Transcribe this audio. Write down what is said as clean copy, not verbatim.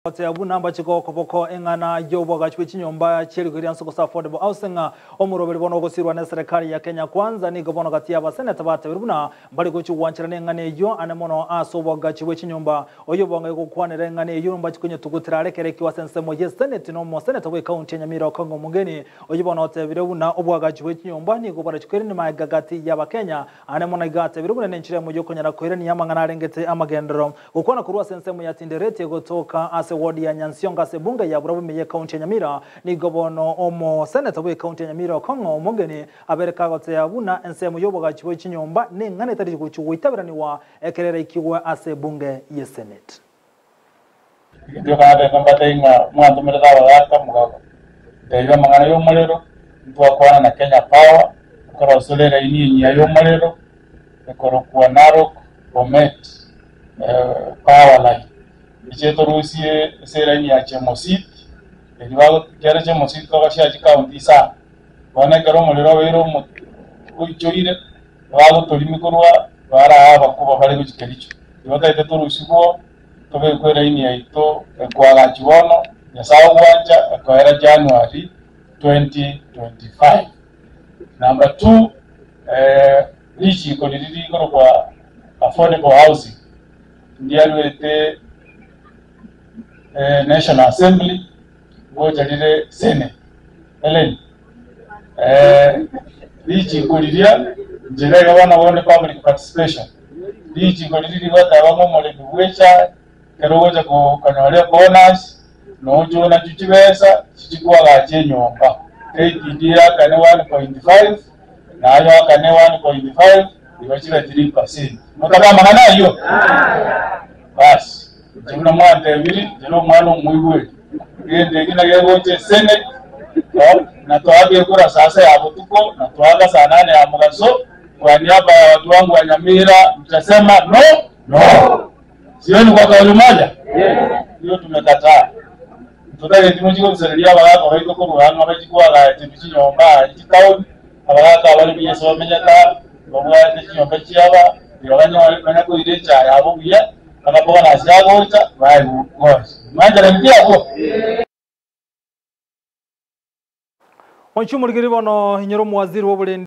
Ote abuna mbachiko kopoko engana yobo gachwe chinyomba chiri kuri ansoko sa affordable housing omurobere bono gosirwa na serikali ya Kenya Kwanza ni gobono gati ya baseneta batabiruna bali kuchuwanchira nengane yo anemono asobo gachwe chinyomba oyobo ngai kokwanira engane yo mbachikunye tugutira rekereki wa sensemo ye senate no mo seneta we county ya Nyamira Kongo mugeni oyobo no tebiruna obwa gachwe chinyomba ni gobara chikweri ni magagati ya bakenya anemono igate biruna nenchire mu yo konyara kwere ni yamangana rengete amagendero ukona kurwa sensemo ya tinderete gotoka wodi ya Nyansionga sebunga ya burabume ya county ya Nyamira ni gobono omo senator we county ya Nyamira Kongo mugeni abereka gote yabuna ensemo yoboga chiwe chinyomba ne ngane tari kuchuwe itabirani wa ekerere ikiwe asebunge ye senate ibyo kandi ngambata inga mwandu mereza bagata mugabo deiba mangana yo mulero ntwakwana na Kenya Power ukora solera ini yo mulero ekoro kwa Narok Bomet power line Icheto rusie sera ni ya Chemosit elibago kyara Chemosit ko bashya county sa bana karo muliro wero mu kuchoire bago tolimikorwa bara abakuba bali kukikericho ibata iteto rusibo tobe kwera ini ya ito kwa gachibono ya sawa kwanja kwa January 2025 number 2 lichi ko didi ko kwa affordable housing ndialwete National Assembly goja lile Senate Helen lichi kulidia njira wana wone public participation lichi kulidia wata wamo mole buwecha kero goja ko kanwale bonus no jona chuchibesa chichikuwa gache nyomba KTDA kane 1.5 na ayo kane 1.5 ibachira 3% mutaba mangana hiyo basi Jumna mwante ebiri jero mwana mwiwe ngende gina yegoche Senate na toage kura sasa ya butuko na toaga saa 8 ya mugaso kwa niaba ya watu wangu wa Nyamira mtasema no sioni kwa kauli moja hiyo tumekataa tutake timujiko mserelia baba kwa hiyo kwa hano abajikuwa la tibichi nyomba jikao abaka bali biyeso bamenyata babwa nyomba chiaba yabanya bana ko irecha yabo biya anapoka na siagocha bye gosh manja ndia hapo onchumurigiri bono hinyoro muwaziri wo